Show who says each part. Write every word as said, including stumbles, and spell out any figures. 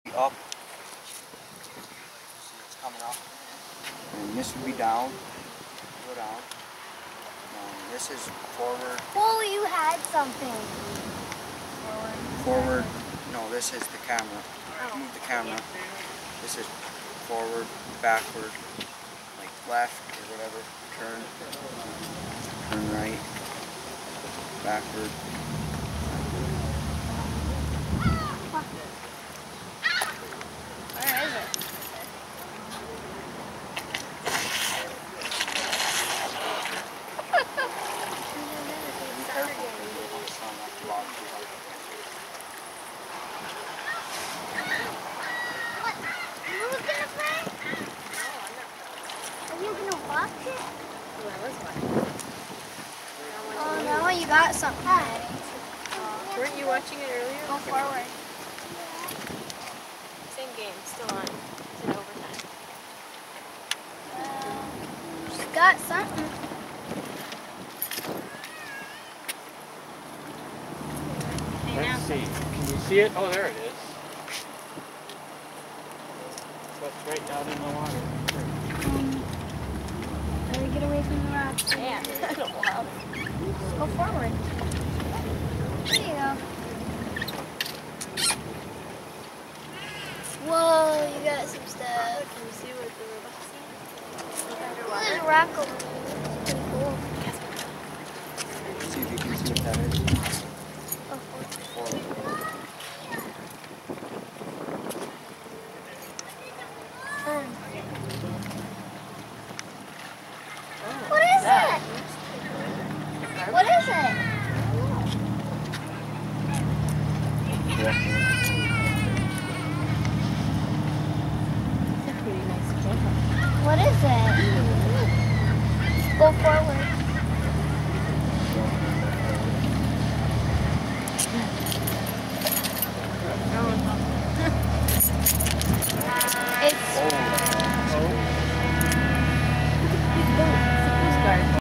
Speaker 1: Up. See, it's coming up. And this would be down. Go down. And this is forward.
Speaker 2: Well, you had something.
Speaker 1: Forward. Forward. No, this is the camera. Oh. Move the camera. This is forward, backward, like left or whatever. Turn. Turn right. Backward.
Speaker 2: Where is it?
Speaker 1: Be careful. It's not enough to log too hard.
Speaker 2: What? You were gonna play? Are you gonna watch it?
Speaker 3: Oh, I was watching.
Speaker 2: Oh no, you got something. Uh,
Speaker 3: weren't you watching it earlier?
Speaker 2: Go forward.
Speaker 3: Same game, still on. It's in overtime.
Speaker 2: Uh, she's got something.
Speaker 4: Let's see. Can you see it? Oh, there it is. That's right down in the water.
Speaker 2: Um, gotta get away from the rocks.
Speaker 3: Man, that's a little wild.
Speaker 2: Go forward. There you go. Whoa, you got some stuff.
Speaker 3: Can you see what the robots see? Look
Speaker 2: Well, there's
Speaker 3: underwater.
Speaker 2: a rock over there. It's pretty cool.
Speaker 1: See if you can see what that is.
Speaker 2: Oh, forward.
Speaker 1: Forward.
Speaker 2: Turn. What is it? What is it?
Speaker 1: Yeah.
Speaker 3: It's a pretty nice camera.
Speaker 2: What is it? Go forward.